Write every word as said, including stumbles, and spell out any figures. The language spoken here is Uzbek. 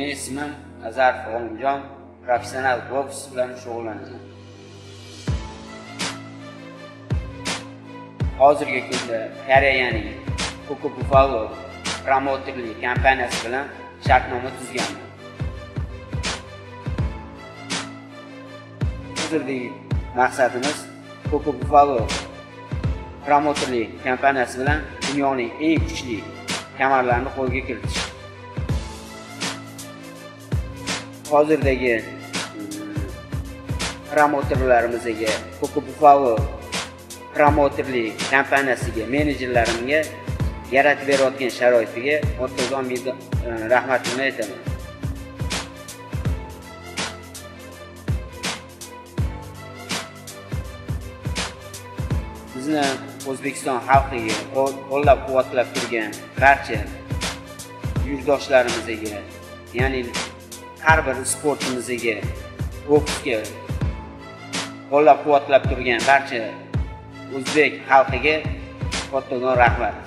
Mening ismim Azarov G'olimjon, professional boks bilan shug'ullanaman. Hozirgi kunda Koreyaning Coco Buffalo promoterlik kompaniyasi bilan shartnoma tuzganman. Hozirgi maqsadimiz Coco Buffalo promoterlik kompaniyasi bilan dunyoning eng kuchli kamarlarini qo'lga kiritish. Hozirdagi promoterlarimizga, Coco Buffalo promoterlik kompaniyasiga, menejerlarimga yaratib berayotgan sharoitiga o'rtazon rahmatimni aytaman. Bizni O'zbekiston xalqiga qo'llab-quvvatlab turgan barcha yurtdoshlarimizga, ya'ni har bir sportimizga, boksga qo'llab-quvvatlab turgan barcha o'zbek xalqiga o'rtazon rahmat.